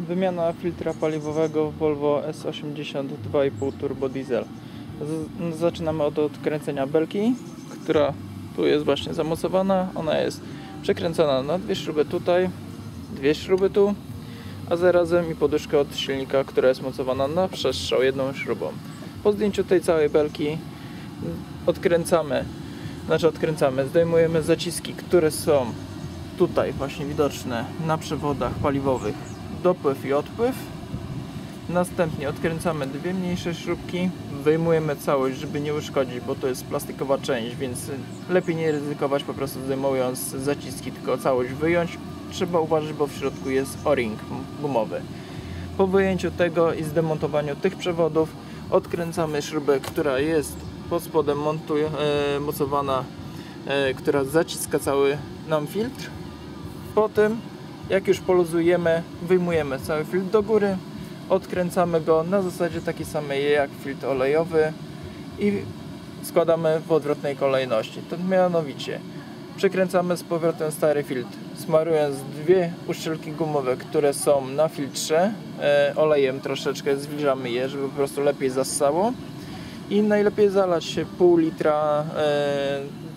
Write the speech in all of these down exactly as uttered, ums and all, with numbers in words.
Wymiana filtra paliwowego w Volvo S osiemdziesiąt dwa i pół turbo diesel. Z zaczynamy od odkręcenia belki, która tu jest właśnie zamocowana. Ona jest przekręcona na dwie śruby tutaj, dwie śruby tu, a zarazem i poduszkę od silnika, która jest mocowana na przestrzał jedną śrubą. Po zdjęciu tej całej belki odkręcamy, znaczy odkręcamy, zdejmujemy zaciski, które są tutaj właśnie widoczne na przewodach paliwowych, dopływ i odpływ. Następnie odkręcamy dwie mniejsze śrubki, wyjmujemy całość, żeby nie uszkodzić, bo to jest plastikowa część, więc lepiej nie ryzykować po prostu zdejmując zaciski, tylko całość wyjąć. Trzeba uważać, bo w środku jest o-ring gumowy. Po wyjęciu tego i zdemontowaniu tych przewodów odkręcamy śrubę, która jest pod spodem montu, e, mocowana, e, która zaciska cały nam filtr. Po tym, jak już poluzujemy, wyjmujemy cały filtr do góry, odkręcamy go na zasadzie takiej samej jak filtr olejowy i składamy w odwrotnej kolejności. To mianowicie przekręcamy z powrotem stary filtr, smarując dwie uszczelki gumowe, które są na filtrze, e, olejem troszeczkę zwilżamy je, żeby po prostu lepiej zassało, i najlepiej zalać się pół litra e,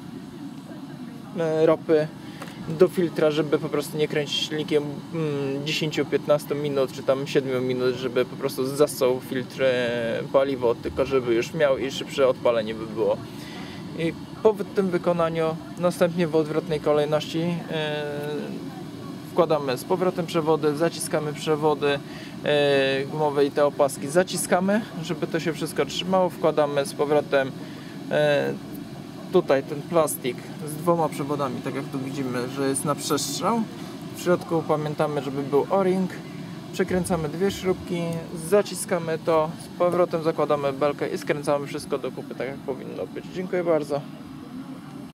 e, ropy do filtra, żeby po prostu nie kręcić silnikiem mm, dziesięć do piętnastu minut, czy tam siedem minut, żeby po prostu zassał filtr e, paliwo, tylko żeby już miał i szybsze odpalenie by było. I po tym wykonaniu następnie w odwrotnej kolejności e, wkładamy z powrotem przewody, zaciskamy przewody e, gumowe i te opaski zaciskamy, żeby to się wszystko trzymało. Wkładamy z powrotem e, tutaj ten plastik z dwoma przewodami, tak jak tu widzimy, że jest na przestrzał. W środku pamiętamy, żeby był o-ring. Przekręcamy dwie śrubki, zaciskamy to, z powrotem zakładamy belkę i skręcamy wszystko do kupy, tak jak powinno być. Dziękuję bardzo.